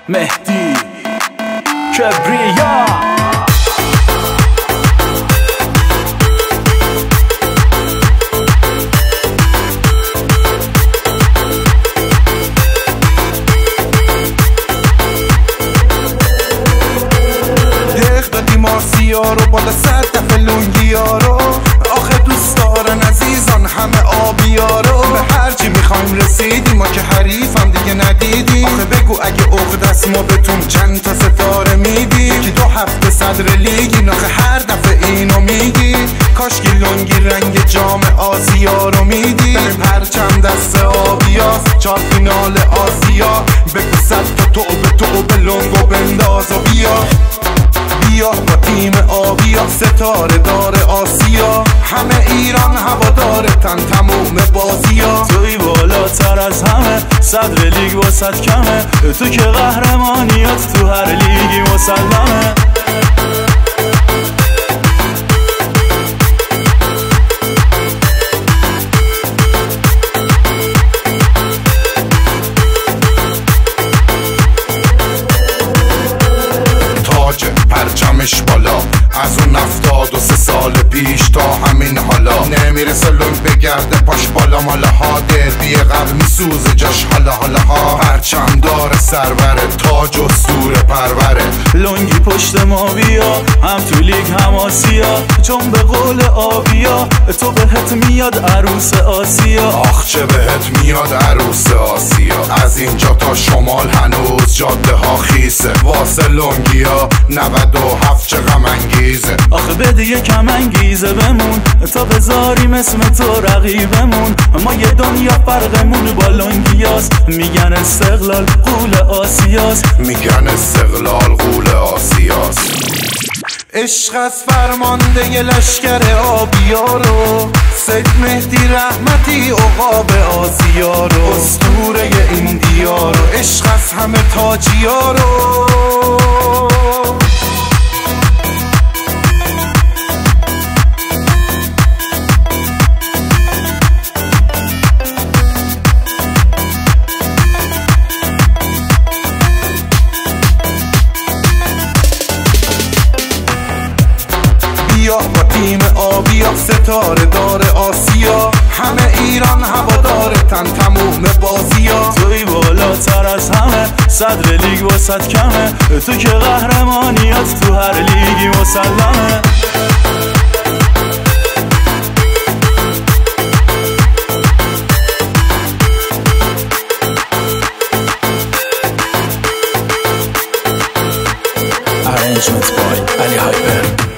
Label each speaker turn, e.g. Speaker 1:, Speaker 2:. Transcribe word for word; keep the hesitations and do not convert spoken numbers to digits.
Speaker 1: مهدی کبریا.
Speaker 2: مارسیا رو بالا صد دفعه لونگیا رو آخه دوست دارن عزیزان همه آبیا رو به هرچی میخوایم رسیدیم ما که حریفم دیگه ندیدیم. آخه بگو اگه عقد است ما بهتون چند تا ستاره میدیم که دو هفته صدر لیگی. آخه هر دفعه اینو میگی کاش که لونگی رنگ جام آسیا رو میدی. پرچم دست آبیاست چهار فینال آسیا بگو صد تا تو به تو به لونگو بنداز و بیا بیا با تیم آبیا ستاره دار آسیا. همه ایران هوادارتن تموم بازیا.
Speaker 1: توی بالاتر از همه صدر لیگ واسط کمه تو که قهرمانیات تو هر لیگی مسلمه.
Speaker 2: پرچمش بالا از اون افتاد و سه سال پیش تا همین حالا نمیرسه لونگ بگرده پاش بالا مالا ها. دربی قبل میسوزه جاش حالا حالا ها. پرچم داره سروره تاج و سور پروره.
Speaker 1: لونگی پشت ما بیا هم تو لیگ هم آسیا چون به قول آبیا تو بهت میاد عروس آسیا.
Speaker 2: آخ چه بهت میاد عروس آسیا. از اینجا تا شمال هنوز جاده ها خیسه واسه لونگیا. نود و هفت چه غم انگیزه.
Speaker 1: آخه بده یکم انگیزه بمون تا بذاریم اسم تو رقیبمون. ما یه دنیا فرقمون با لونگیاست میگن استقلال غول آسیاست.
Speaker 2: میگن استقلال غول آسیاست. عشق از فرمانده ی لشکر آبیا رو سید مهدی رحمتی عقاب آسیا رو اسطوره این دیار رو عشق از همه تاجیا رو. با تیم آبیا ستاره دار آسیا. همه ایران هوادارتن تموم بازیا.
Speaker 1: توی بالاتر از همه صدر لیگ واسط کمه تو که قهرمانیات تو هر لیگی مسلمه. Arrangements by Ali Hyper.